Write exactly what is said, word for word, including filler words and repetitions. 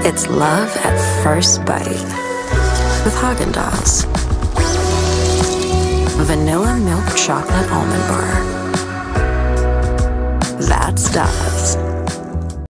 It's love at first bite with Häagen-Dazs. Vanilla milk chocolate almond bar. That's Dazs.